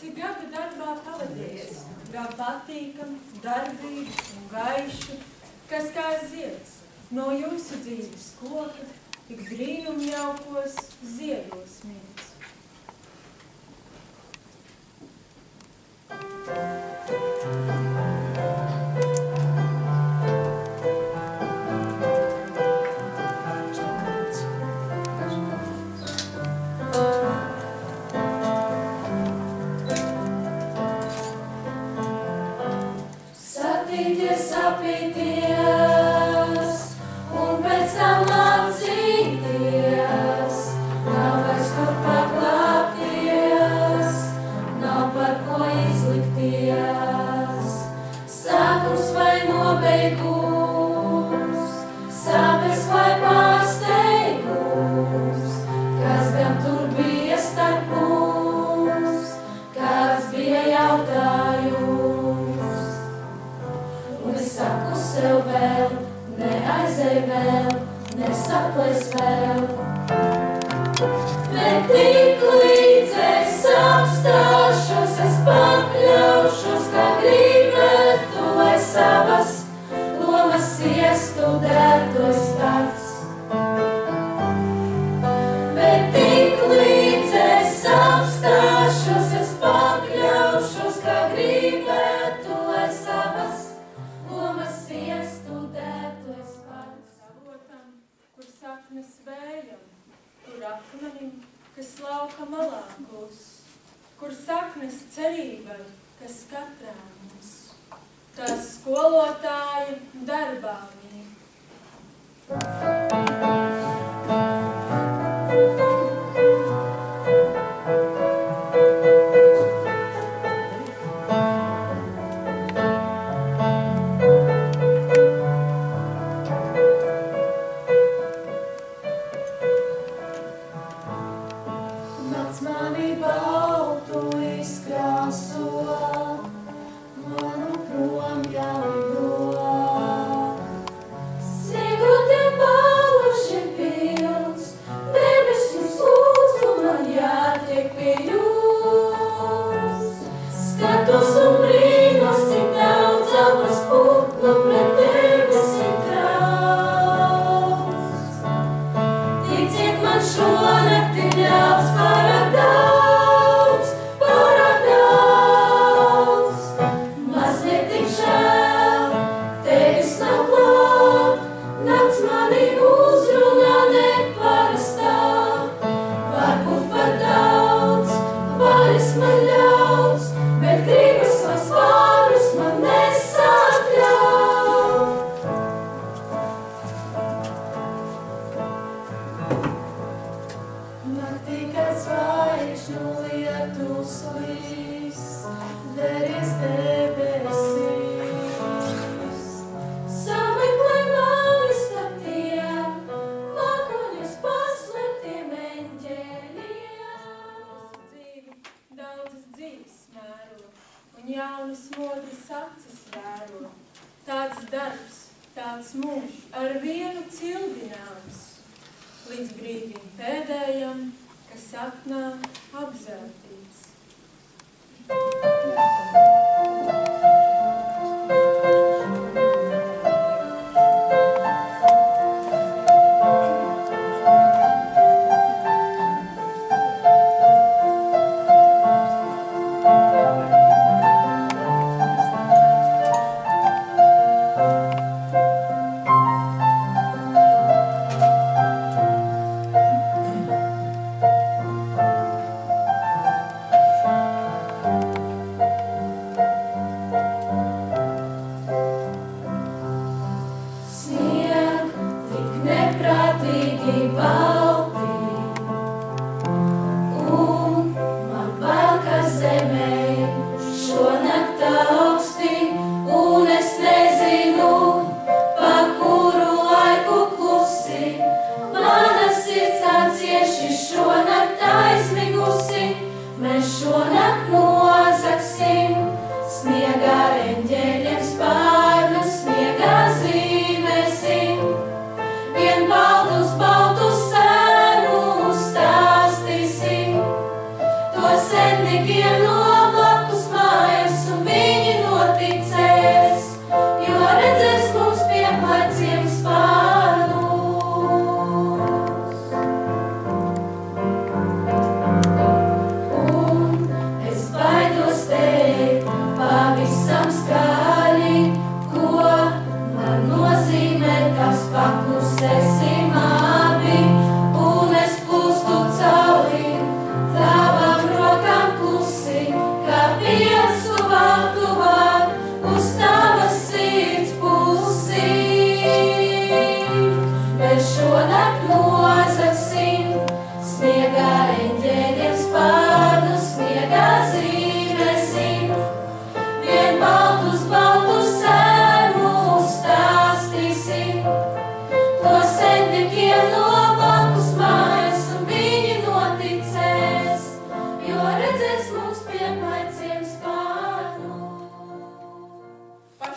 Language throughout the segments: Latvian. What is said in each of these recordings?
cik gadu darbā pavadījis, kā patīkam, darbīgs un gaišu, kas kā zieds, no jūsu dzīves koka, tik brīnumjaukos ziedos mīts. Satīties, sapīties, un pēc tam atzīties, nav vairs kur paglāpties, nav par ko izlikties. Sākums vai nobeigums, sāpes vai pārsteigums, kas gan tur bija starp mums, kāds bija jautājums. Saku sev vēl, neaizej vēl, nesaples vēl. Bet tik līdz es apstāšos, es pakļaušos, kā gribētu, lai savas lomas iestudētos pats. Bet tik līdz es apstāšos, es pakļaušos, kā gribētu, lai savas iestudētos pats. Avotam, kur saknes vējam, kur akmenim, kas lauka malā klus, kur saknes cerībai, kas katrā mums, tās skolotāja darbā mīl. Līdz brīdim pēdējam, kas sapnā apzeltīts.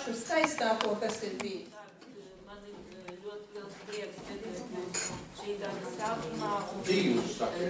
pašu skaistāko, kas ir bijis. Man ir ļoti liels prieks redzēt jūs šī gada sākumā. Dzīvus saka.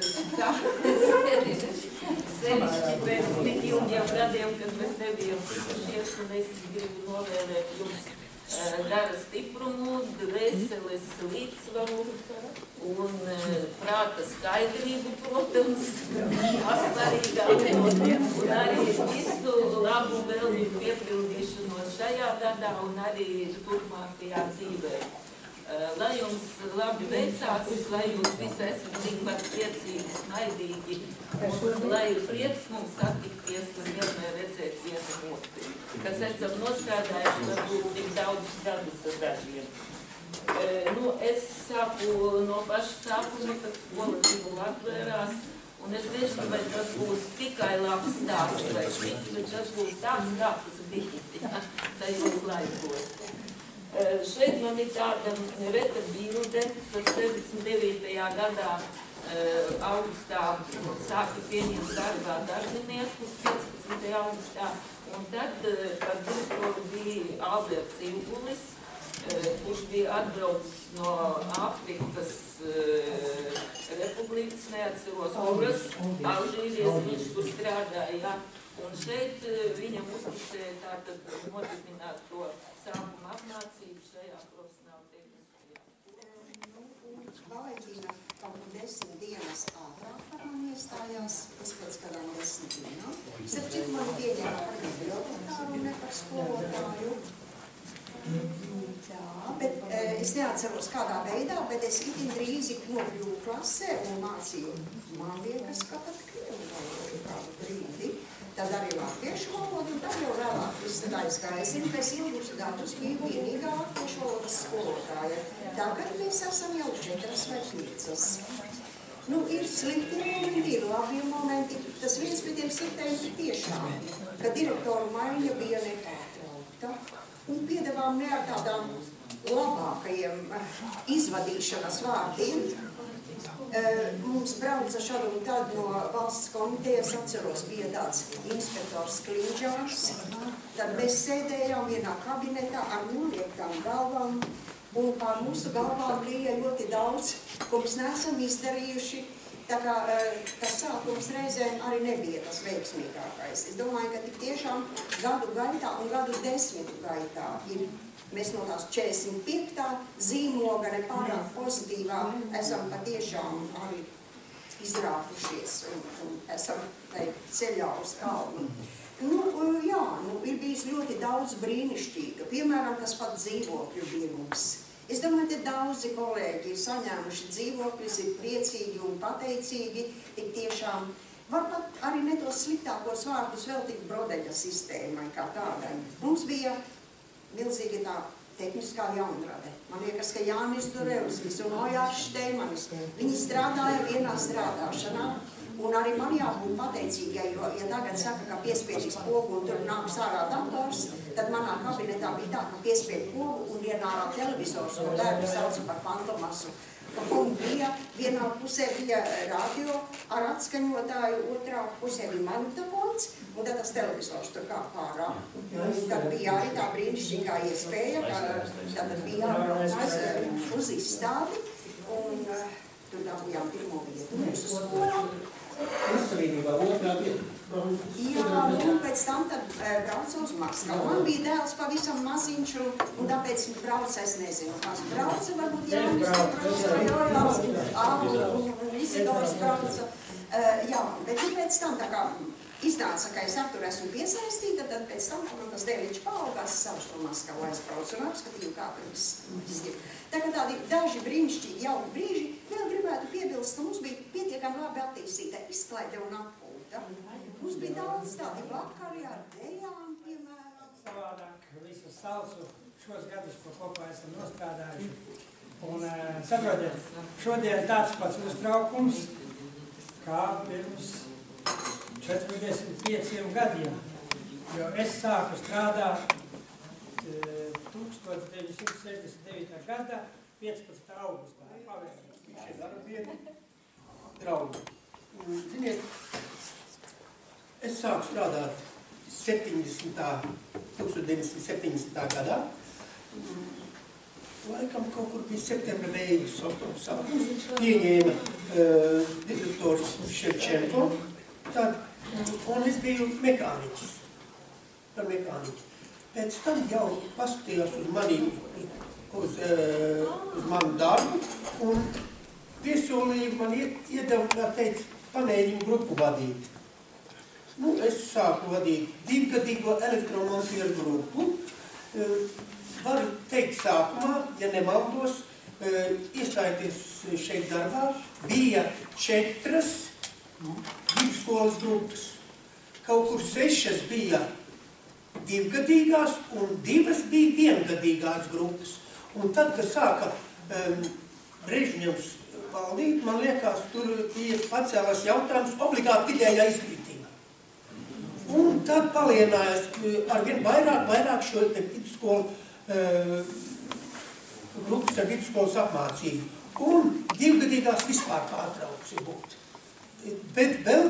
Sevišķi pēc tik ilgiem gadiem, kad mēs nebijam tikušies, un es gribu novēlēt jums gara stiprumu, dvēseles līdzsvaru un prāta skaidrību, protams, astarīgā, un arī visu labu vēlmju piepildīšanos šajā gadā un arī turpmākajā dzīvē. Lai jums labi veicās, lai jūs visi esat tikpat priecīgi, smaidīgi, un lai ir prieks mums satikties un vienmēr redzēt vienu otru, kas esam nostrādājuši varbūt tik daudz gadus ar dažiem. Es sāku no paša sākuma, kad skola tīkla atvērās, un es nezinu, vai tas būs tikai labs stāsts vai šits, bet tas būs tāds, kā tas bija tajos laikos. Šeit man ir tāda reta bilde, kad 69. gadā augustā sāka pieņemt darbā darbiniekus 15. augustā, un tad, kad direktori bija Alberts Ilgulis, kurš bija atbraucis no Āfrikas republikas, neatceros kuras, Alžīrijas, viņš tur strādāja. Un šeit viņam uzticēja tātad nodibināt to sākuma apmācību šajā profesionāla tehniskajā. Valentīna kaut 10 dienas ātrāk par mani iestājās, es pēc kādām 10 dienām. Starp citu mani pieņēma par bibliotekāru un ne par skolotāju. Jā, bet es neatceros kādā veidā, bet es itin drīzi nokļuvu klasē un mācīju. Man liekas, ka pat krievu valodu kādu brīdi. Tad arī latviešu valodu, un tad jau vēlāk viss tad aizgāja. Es zinu, ka es ilgus gadus biju vienīgā latviešu valodas skolotāja. Tagad mēs esam jau 4 vai 5. Ir slikti momenti, ir labi momenti. Tas viens pie tiem sliktiem ir tiešām, ka direktoru maiņa bija nepārtraukta. Un piedevām ne ar tādām labākajiem izvadīšanas vārdiem. Mums brauca šad un tad no valsts komitejas, atceros, bija tāds inspektors Kliņģārs. Tad mēs sēdējām vienā kabinetā ar noliektām galvām, un pār mūsu galvām bija ļoti daudz, ko mēs neesam izdarījuši. Tā kā tas sākums reizēm arī nebija tas veiksmīgākais. Es domāju, ka tik tiešām gadu gaitā un gadu desmitu gaitā ir mēs no tās 45. zīmoga nepārāk pozitīvā esam patiešām arī izrāpušies un esam ceļā uz kalnu. Ir bijis ļoti daudz brīnišķīga. Piemēram, tas pat dzīvokļu birums. Es domāju, ka daudzi kolēģi ir saņēmuši dzīvokļus, ir priecīgi un pateicīgi, tik tiešām. Varbūt arī ne tos sliktākos vārdus veltīt Brodeļa sistēmai kā tādai. Mums bija milzīga tā tehniskā jaunrade. Man liekas, ka Jānis Durevskis un Ojārs Šteimanis, viņi strādāja vienā strādāšanā, un arī man jābūt pateicīgai, jo, ja tagad saka, ka piespiežīs pogu un tur nāk sārā dators, tad manā kabinetā bija tā, ka piespiež pogu un ienārā televizors, ko bērni sauca par fantomasu. Un bija vienā pusē bija radio ar atskaņotāju, otrā pusē bija magnetofons, un tad tas televizors tur kā pārā. Tad bija arī tā brīnišķīgā iespēja, ka tad bija jābrauc uz izstādi, un tur dabūjām pirmo vietu mūsu skolā. Uzsavīnībā otrā vieta. Jā, un pēc tam tad braucu uz Maskavu. Man bija dēls pavisam maziņš, un tāpēc braucu, es nezinu, kas brauca, varbūt Jānis brauca, un Isidors brauca. Jā, bet pēc tam tā kā iznāca, ka es ar tur esmu piesaistīta, tad pēc tam, kad man tas dēliņš paaugās, es savus to Maskavu aizbraucu un apskatīju, kā tur viss ir. Tā kā tādi daži brīnišķīgi jauki brīži, vēl gribētu piebilst, ka mums bija pietiekami labi attīstīta izklaide un atpūta. Mums bija daudz tādi vakari ar dejām, piemēram. Savādāk visus saucu šos gadus, ko kopā esam nostrādājuši. Un saprotiet, šodien tāds pats uztraukums, kā pirms 45 gadiem. Jo es sāku strādāt 1969. gada 15. augustā. Šie darbieti, draugi. Ziniet, es sāku strādāt 70. 1970. gadā. Laikam kaut kur bija septembra beigas, oktobra sākums, pieņēma direktors Ševčenko, un es biju mekāniķis, par mekāniķi. Pēc tam jau paskatījās uz manīm, uz manu darbu, un piesolīja man iedeva, kā teikt, panēļiņu grupu vadīt. Nu, es sāku vadīt 2-gadīgo elektromontieru grupu. Varu teikt sākumā, ja nemaldos, iestājoties šeit darbā, bija 4 vidusskolas grupas. Kaut kur 6 bija 2-gadīgās un 2 bija 1-gadīgās grupas. Un tad, kad sāka Brežņevs valdīt, man liekas, tur bija pacēlās jautājums obligāti vidējā izglītība. Un tad palienājās arvien vairāk šo vidusskolu grupas ar vidusskolas apmācību. Un 2-gadīgās vispār pārtrauci būt. Bet vēl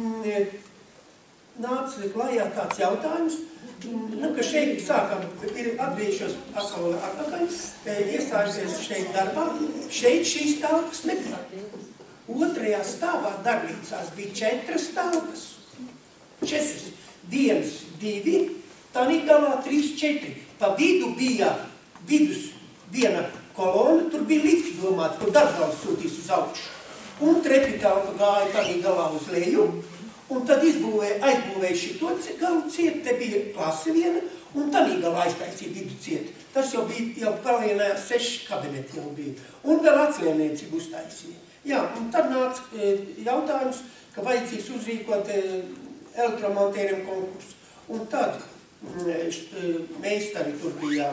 nāca klājā tāds jautājums, ka šeit sākam, atgriežos atpakaļ, iestājusies šeit darbā, šeit šīs telpas nebija. 2. stāvā darbnīcās bija 4 telpas. 4, 1, 2, tādā galā 3, 4. Pa vidu bija viena kolona, tur bija lifts domāts, kur darbgals sūtīs uz augšu. Un trepi telpa gāja tādā galā uz leju, un tad aizbūvēja šito galu ciet, te bija klase viena, un tādā galā aiztaisīja vidu ciet. Tas jau bija, jau palienājās 6 kabineti jau bija, un vēl atlieniecību uztaisīja. Jā, un tad nāca jautājums, ka vajadzīgs uzrīkot elektromontēriem konkursu. Un tad meistari tur bija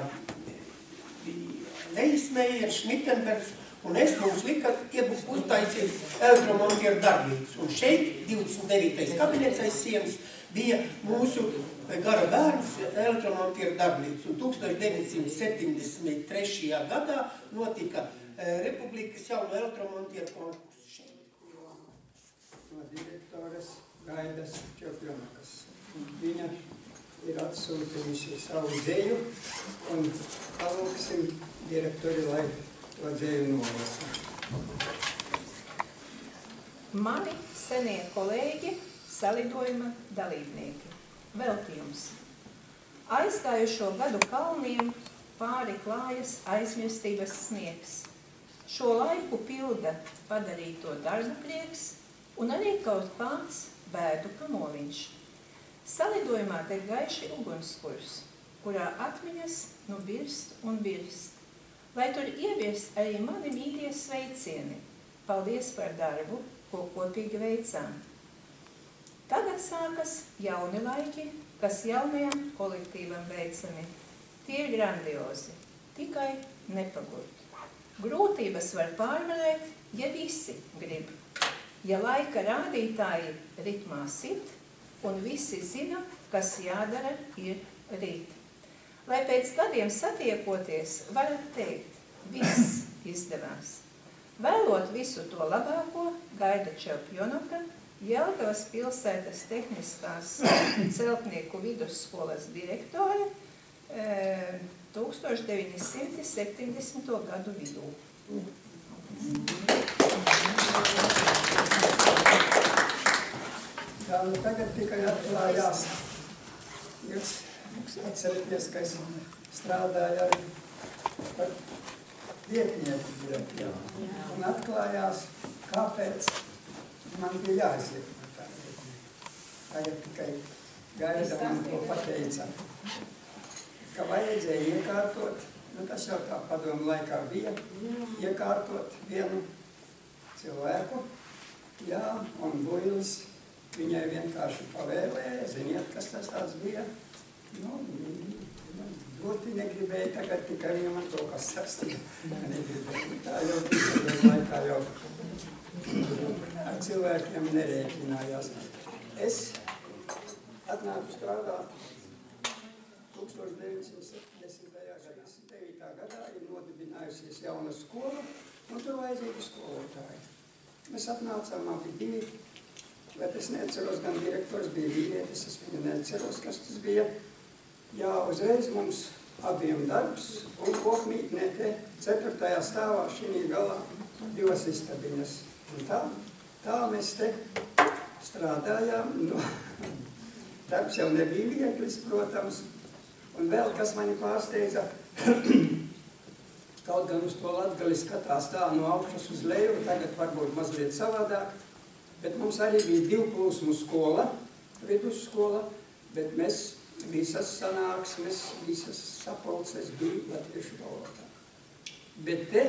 Leismeijer, Šmitenbergs, un es mums lika uztaisīt elektromontieru darbnīcu. Un šeit, 29. kabinets aiz sienas, bija mūsu gara bērns elektromontieru darbnīcu. Un 1973. gadā notika Republikas jauno elektromontieru konkursu šeit. No direktores Gaidas Čopjonakas. Viņa ir atsūtījusi savu dzēju, un palūksim direktori, lai to dzēju nolasa. Mani senie kolēģi, salidojuma dalībnieki. Veltījums. Aizgājušo gadu kalniem pāri klājas aizmirstības sniegs. Šo laiku pilda padarīto darba prieks un arī kaut kāds bēdu kamoliņš. Salidojumā te gaiši ugunskurs, kurā atmiņas nu birst un birst. Lai tur ieviest arī mani mīļie sveicieni. Paldies par darbu, ko kopīgi veicām. Tagad sākas jauni laiki, kas jaunajam kolektīvam veicami. Tie ir grandiozi, tikai nepagurt. Grūtības var pārvarēt, ja visi grib. Ja laika rādītāji ritmā sit, un visi zina, kas jādara ir rīt. Lai pēc gadiem satiekoties, varat teikt, viss izdevās. Vēlot visu to labāko, Gaida Čopjonaka, Jelgavas pilsētas tehniskās celtnieku vidusskolas direktore 1970. gadu vidū. Jā, nu tagad tikai atklājās. Jūs atceraties, ka es strādāju arī par vietnieku direktoru. Un atklājās, kāpēc man bija jāiziet par tā vietnieku. Tagad tikai Gaida man to pateica, ka vajadzēja iekārtot, nu tas jau tā padomu laikā bija, iekārtot vienu cilvēku, jā, un Builis viņai vienkārši pavēlēja, ziniet, kas tas tāds bija. Nu, ļoti negribēja tagad, tikai viņa man to kas sastīja. Negribēja, tā jau tikai laikā jau ar cilvēkiem nerēķinājās. Es atnāku strādāt 1979. gadā, ir nodibinājusies jauna skola, un tur vajadzīgi skolotāji. Mēs atnācām, man bija 2, bet es neatceros, gan direktors bija vīrietis, es viņu neatceros, kas tas bija. Jā, uzreiz mums abiem darbs, un kopmītnē te 4. stāvā šī galā 2 istabiņas. Un tā mēs te strādājām. Nu, darbs jau nebija vieglis, protams. Un vēl, kas mani pārsteidza, kaut gan uz to Latgali skatās tā no augšas uz leju, tagad varbūt mazliet savādāk, bet mums arī bija 2 plūsmu skola, vidusskola, bet mēs visas sanāksmes, visas sapulces bija latviešu valodā. Bet te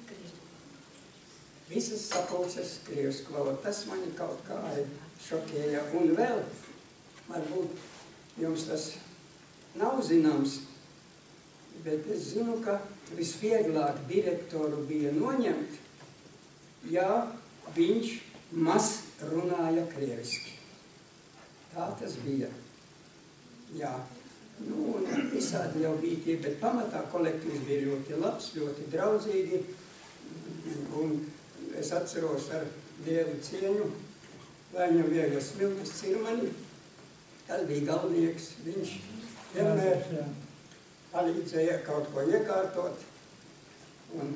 visas sapulces krievsku valodā. Tas mani kaut kā šokēja. Un vēl, varbūt jums tas nav zināms, bet es zinu, ka visvieglāk direktoru bija noņemt, ja viņš maz runāja krieviski. Tā tas bija. Jā, nu, un visādi jau bija tie, bet pamatā kolektīvs bija ļoti labs, ļoti draudzīgi, un es atceros ar lielu cieņu Vaņa Vieglas Smiltas Cirmani, tas bija galvnieks, viņš vienmēr palīdzēja kaut ko iekārtot, un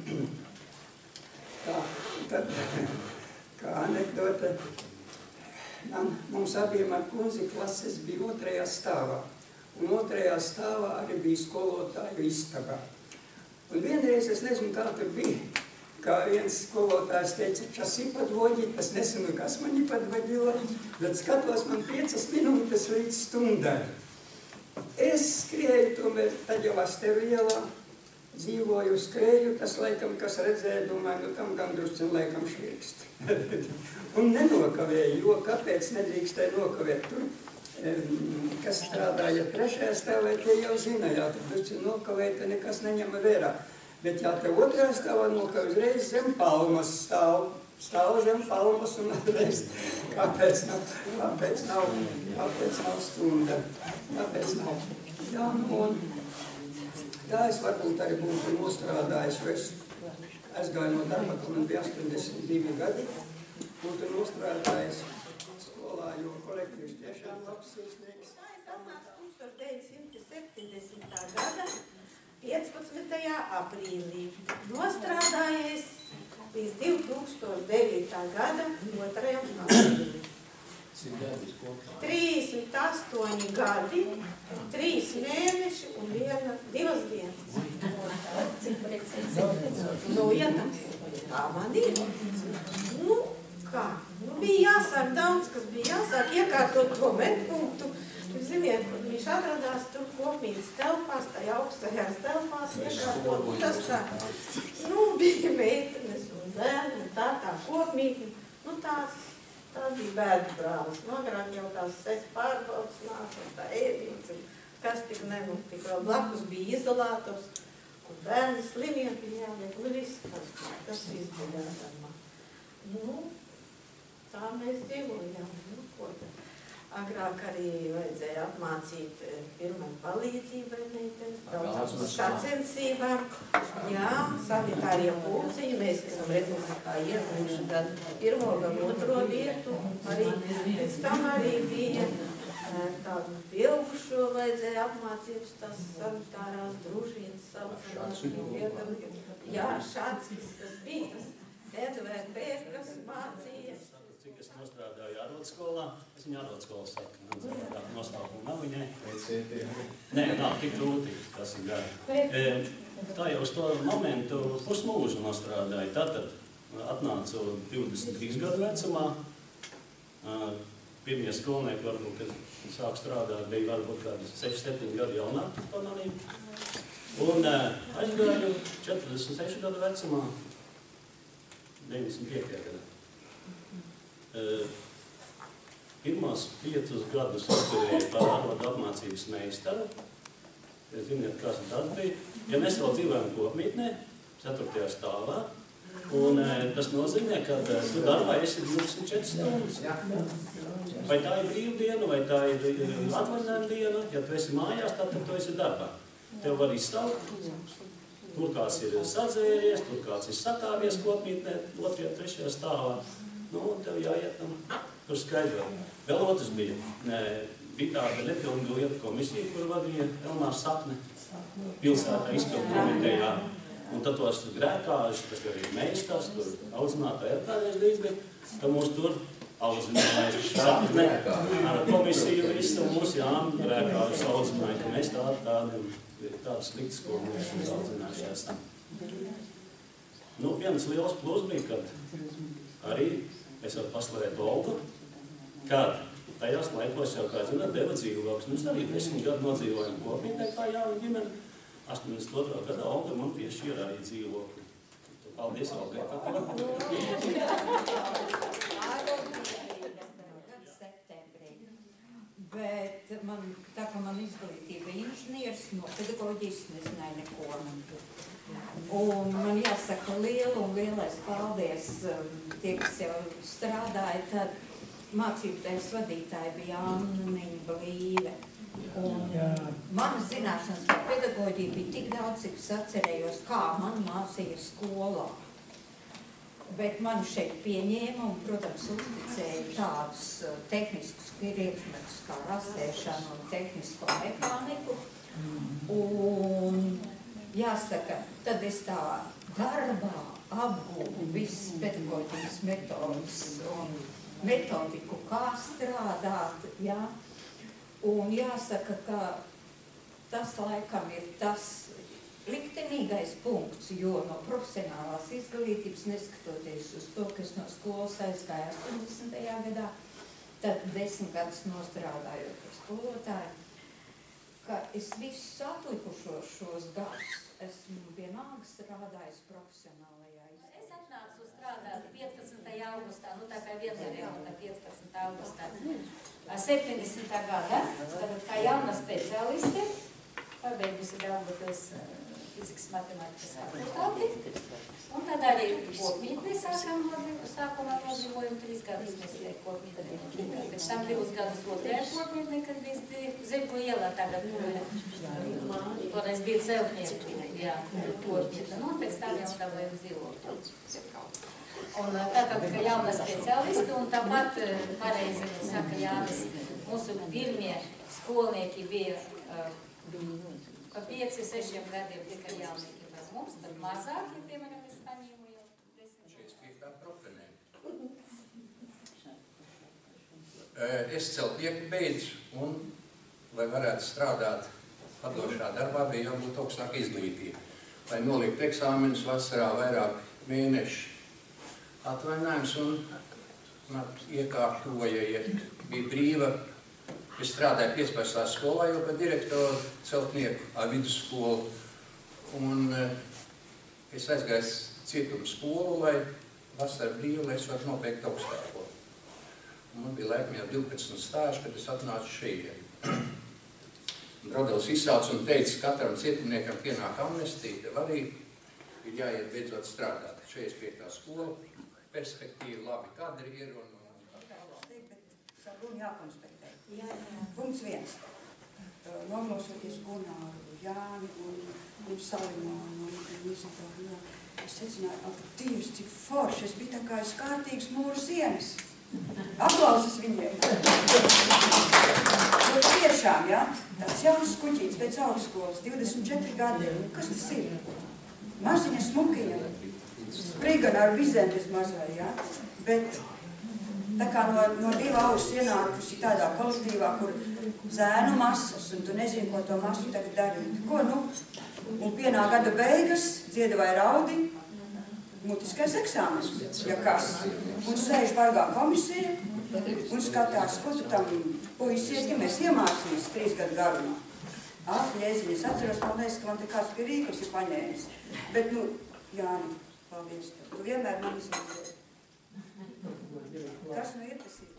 tā, tad, kā anekdote, mums abiem ar kundzi klases bija 2. stāvā. Un 2. stāvā arī bija skolotāju istaba. Un vienreiz, es nezinu, kā tur bija, kā viens skolotājs teica, časi padvodīt, es nesinu, kas mani padvodila, bet skatos man 5 minūtes līdz stundai. Es skrēju tomēr, tad jau Asteru ielā, dzīvoju, skrēju, tas laikam, kas redzēja, domāju, nu tam gan druscin laikam švirkst. Un nenokavēju, jo kāpēc nedrīkstēja nokavēt tur, kas strādāja 3. stāvā, tie jau zina, jā, tur druscin nokavēt, te nekas neņem vērā. Bet jā, te 2. stāvā nokavē uzreiz zem palmas stāv zem palmas un reiz, kāpēc nav stunda, kāpēc nav. Jā, nu, un tā es varbūt arī būtu nostrādājis, jo es aizgāju no darba, kad man bija 82 gadi, būtu nostrādājis skolā, jo kolektīvs tiešām labs iesniegs. Tā es atnācu 1970. gada 15. aprīlī. Nostrādājies līdz 2009. gada 2. aprīlī. 38 gadi, 3 mēneši un 2 dienas. Nu, ja tā man ir. Nu, kā? Nu, bija jāsāk daudz, kas bija jāsāk iekārtot to medpunktu. Ziniet, kad viņš atradās tur kopmītas telpās, tā augstajās telpās iekārtot. Tas tā, nu, bija meitenes un bērni, tā kopmītne. Nu, tā bija bērnu brālis. Agrāk jau tās 6 pārbaudas nāca, tā ēdīca, kas tik nenotika. Vēl blakus bija izolātors, un bērni slimiem bija jāliek, un viss tas viss bija jādara. Nu, tā mēs dzīvojām. Nu, ko tad? Agrāk arī vajadzēja apmācīt pirmai palīdzībai meitenes, braucām uz sacensībām. Jā, sanitārie pulciņi, mēs esam redzējuši, kā ieguvuši gan 1. gan 2. vietu. Arī pēc tam arī bija tādu pieaugušo vajadzēja apmācības, tās sanitārās družīnas, saucamās. Jā, Šatskis, kas bija tas NVP, kas mācīja. Cik es nostrādāju ārodskolā, es viņu ārodskolā saku, gan noslēpumu nav viņai. Nē, nav, tik grūti, tas ir gari. Tā jau uz to momentu pusmūžu nostrādāju. Tātad atnācu 23 gadu vecumā. Pirmie skolnieki, varbūt, kad sāk strādāt, bija varbūt kādi 6-7 gadu jaunāk par manīm. Un aizgāju 46 gadu vecumā, 95. gadā. Pirmos 5 gadus atturēju par ārodu apmācības meistaru. Ziniet, kas tas bija. Ja mēs vēl dzīvojam kopmītnē, 4. stāvā, un tas nozīmē, ka tu darbā esi 24 stundas. Vai tā ir brīvdiena, vai tā ir atvaļinājuma diena, ja tu esi mājās, tad tu esi darbā. Tev var izsaukt, tur kāds ir sadzēries, tur kāds ir sakāvies kopmītnē, 2. 3. stāvā. Nu, tev jāiet tur skaidrot. Vēl otrs bija. bija tāda nepilnīga lietu komisija, kur vadīja Elmārs Sapne pilsētā izpildu komitejā. Un tad tos grēkāžus, kas arī meistars, tur audzinātāji atkārties bija, ka mūs tur audzināja Sapne ar komisiju visu, un mūs grēkāžus audzināja, ka mēs tādu sliktu skolu mēs audzinājuši esam. Nu, viens liels plus bija, kad arī es varu paslavēt Olgu, kad tajās laikos jau, kā zināt, deva dzīvoklis. Mēs arī 10 gadu nodzīvojam kopīgi, kā jauna ģimene. 82. gadā Olga man piešķīra arī dzīvokli. Paldies, Olgai, par to. Bet tā kā man izglītība inženieris, no pedagoģijas nezināja neko. Un man jāsaka lielais paldies tie, kas jau strādāja, tad mācību tēvs vadītāja bija Anniņa Blīve. Un manas zināšanas par pedagoģiju bija tik daudz, cik es atcerējos, kā man mācīja skolā. Bet mani šeit pieņēma un, protams, uzticēja tādus tehniskus priekšmetus kā rasēšana un tehnisko mehāniku. Un jāsaka, tad es tā darbā apgūvu visas pedagoģijas metodas un metodiku, kā strādāt, jā. Un jāsaka, ka tas laikam ir tas liktenīgais punkts, jo no profesionālās izglītības, neskatoties uz to, kas no skolas aizgāja 80. gadā, tad 10 gadus nostrādājot par skolotāju, ka es visus atlikušos šos gadus esmu vienalga strādājis profesionālajā izglītībā. Es atnācu strādāt 15. augustā, nu tā kā vienmēr 15. augustā, 70. gada, tad kā jauna speciāliste, pabeigusi Daugavpils fizikas matemātikas fakultāti, un tad arī kopmītnē sākumā nodzīvojam 3 gadus mēs kopmītnē. Pēc tam 2 gadus otrajā kopmītnē, kad bija Zirgu ielā, tagad toreiz bija celtnieku, jā, kopmītnē, un pēc tam jau dabājam dzīvot. Un tātad, ka jauna speciālisti, un tāpat pareizi saka Jānis, mūsu pirmie skolnieki bija pa 5-6 gadiem tikai jaunieki par mums, tad mazāki, piemēram, es paņēmu jau 10 gadus. Šeit tā propenē. Es celtnieku beidzu, un, lai varētu strādāt padošā darbā, bija jābūt augstāka izglītība. Lai nolikt eksāmenus vasarā vairāk mēnešu atvainājums, un iekārtoja, bija brīva. Es strādāju 15. skolā jau par direktoru celtnieku vidusskolu, un es aizgāju cietumu skolu, lai vasara brīva, lai es varu nobeigt augstāko. Un man bija laikam jau 12 stāži, kad es atnācu šeit. Brodels izsauca un teica, katram cietumniekam pienāk amnestija, tev arī ir jāiet beidzot strādāt. 45. skola, perspektīva, labi kadri ir un... Savu runu jākonspektē. Punkts 1. Noklausoties Gunāru, Jāni un Salimānu un Izabelu, es secināju, Dievs, cik forši, es biju tā kā es kārtīgs mūru sienas. Aplausas viņiem. Jo tiešām, jā, tāds jauns kuķīts pēc augstskolas, 24 gadi. Kas tas ir? Maziņa smukiņa, sprigana ar vizēm bez mazai, jā. Bet tā kā no 2 ausis ienākusi tādā kolektīvā, kur zēnu masas, un tu nezini, ko to masu tagad darīt. Ko, nu? Un pienāk gada beigas, dzieda vai raudi, mutiskais eksāmenis, ja kas. Un sēž bargā komisija, un skatās, ko tu tam puisietim, mēs iemācījis 3 gadu garumā. Jēziņ, es atceros, man liekas, ka man te kāds pie rīklis ir paņēmis. Bet, nu, Jāni, paldies tev. Tu vienmēr man izmēģēji. Kas nu ir tas ir?